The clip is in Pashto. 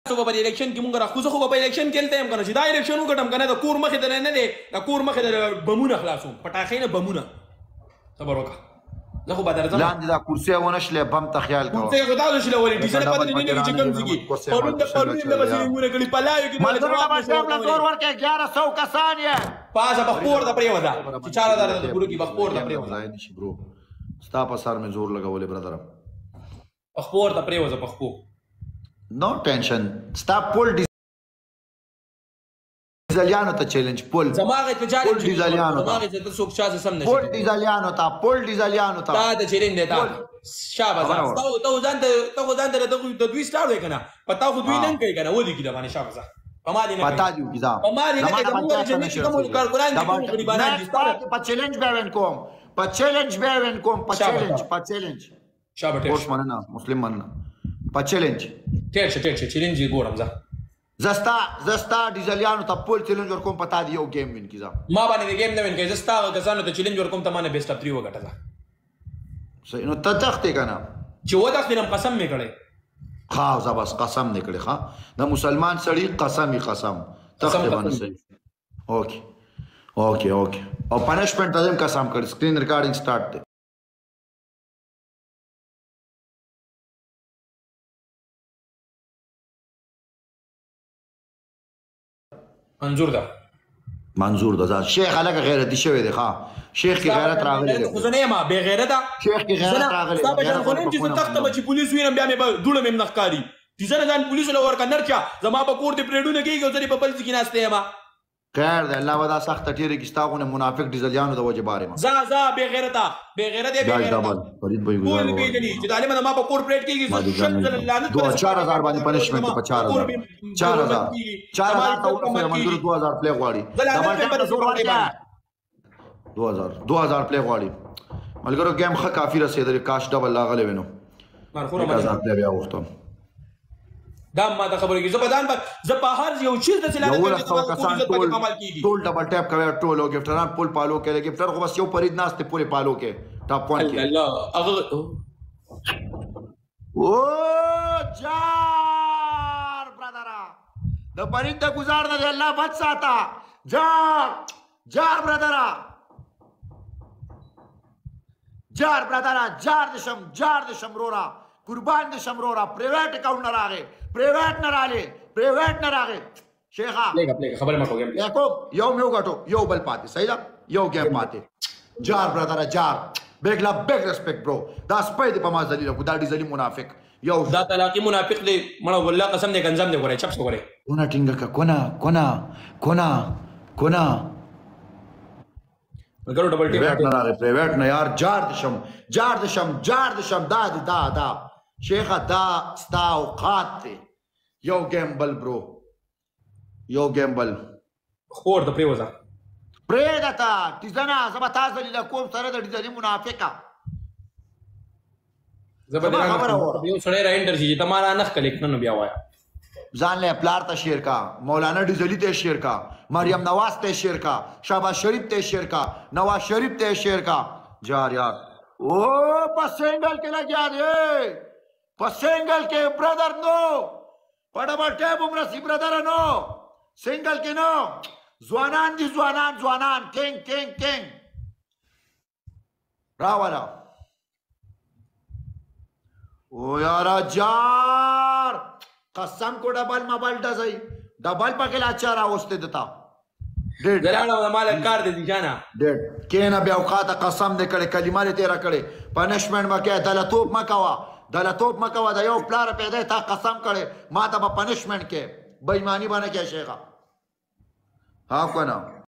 په الیکشن کې مونږ راخوځو خو په الیکشن کې تلته هم کنه چې دا الیکشن وکړم کنه د کور مخې ته نه دی د کور مخې ته بمونه خلاصوم پټاخې نه بمونه صبر وکړه زه خو به درځم لاندې دا کرسي ونه شلې بم ته خیال کوه کرسي خو دا شلولې ډیزل پته نه لګي چې کوم ځای پرون د بس یې کړي پلاوي کې ملګرو ته تور ورکې 1100 کسان یې پاسه بخپور د پریوزا چې 4000 د ګورو کې بخپور د پریوزا نشي برو ستا په سر مې زور لګولې برادر بخپور د پریوزا بخپور نو ټینشن ستا پول ډیزلیانو ته چیلنج پول زماغه ته چیلنج پول ډیزلیانو ته زماغه ته څوک چا سم نشي پول ډیزلیانو ته پول ډیزلیانو ته دا د چیلنج دی دا شابه ته ځان ته د دوی سٹارټ وکنه پتا خو دوی نه کوي کنه ودی کی دا باندې شابه پما دي نه پتا دی کیدا پما دي نه کوم چې کوم کارګران دي کوم باندې په چیلنج به ون کوم په چیلنج به ون کوم په چیلنج شابه ټیک اوس مننه مسلم مننه په چیلنج ټیک چیلنج ګورم زه زستا ډیزلیانو ته پول چیلنج ورکوم پتا دی یو گیم وین کیدا ما باندې گیم نه وین کی زستا کسانو ته چیلنج ورکوم ته باندې بیسټ اپ 3 وګټه صحیح نو ته تخته کنه چې و تخته نم قسم می کړي ها زبس قسم نه کړي ها د مسلمان سړی قسم تخته باندې صحیح اوکے او پنشمنت تاسو قسم کړي سکرین ریکارډینګ سٹارټ دی منظور ده شیخ الګ غیرتی شوی دی ښا شیخ کی غیرت راغلی دی خو زنه ما به غیرته شیخ کی غیرت راغلی صاحب جان خو نن چې تخته بچی پولیس وینم بیا مې دوړم هم نخکاری چې زنه ځان پولیس له ورکا نرچا زما په کور دی پریډونه کیږي او زری په بل ځکه ناشته ما خیر ده الله ودا سخت ټیره کیستاغونه منافق ډیزلیانو د وجه باره ما زا به غیرته فرید بھائی ګول پیجنی چې عالم ما په کور پریډ کیږي شل الله 4000 باندې پنشمنت په 4000 ته منظور 2000 پلی غواړي ډبل ټاپ زور ورته 2000 پلی غواړي ملګرو گیم خه کافی رسیدل کاش ډبل لاغله وینو مرخوره ما 2000 پلی بیا وختم دا ما ته خبرې کې زبدان په هر یو چیز د سلامت ټول ډبل ټاپ کوي ټول ګفټران پول پالو کې ګفټر خو بس یو فرید ناس ته پوره پالو کې ټاپ 1 کې الله هغه او جار برادر د فرید د گزار نه الله بچ ساته جار برادر جار د شمرورا قربان د شمرورا پرایویټ اکاؤنٹ نه راغې پرایویټ نه راغې شیخا پلیګه خبر ما کوم یاکو یو غټو یو بل پاتې صحیح ده یو گیم پاتې جار برادر جار بیگ ریسپیکټ برو دا سپای دی په ما ذلیل کو دا ډیزلی منافق یو دا طلاقی منافق دی مړه والله قسم دې گنزم دې غره چپ څو غره کونه ټینګه کا کونه مګرو ډبل ټیپ نه راغی پرایویټ نه یار جار د شم دا شیخه دا ستا اوقات دی یو گیم بل برو یو گیم بل خور د پریوزا پریدتا تیزنا زبا تازه لیلا کوم سره د ډیزلی منافقه زبا یو سړی را انټر شي تمہارا نخ کلیک نه بیا وایا ځان له پلار ته شیر کا مولانا ډیزلی ته شیر کا مریم نواز ته شیر کا شهباز شریف ته شیر کا نواز شریف ته شیر کا جار یار او پسنگل کې لګیا دی پسنگل کې برادر نو پډبل ټیب عمر برادر نو سنگل کې نو ځوانان دي ځوانان کینګ راوالا او یارا جار قسم کو ډبل مبل ډزای ډبل پکې لا چارا وسته دتا زلاله مال کار دي جانا ډېډ کینا بیا اوقات قسم دې کړي کلمه لري تیرا کړي پنشمنت مکه دلتوب مکوا دا یو پلار پیدا تا قسم کړي ما ته په پنشمنت کې بېمانی باندې کې شیخا ها کنه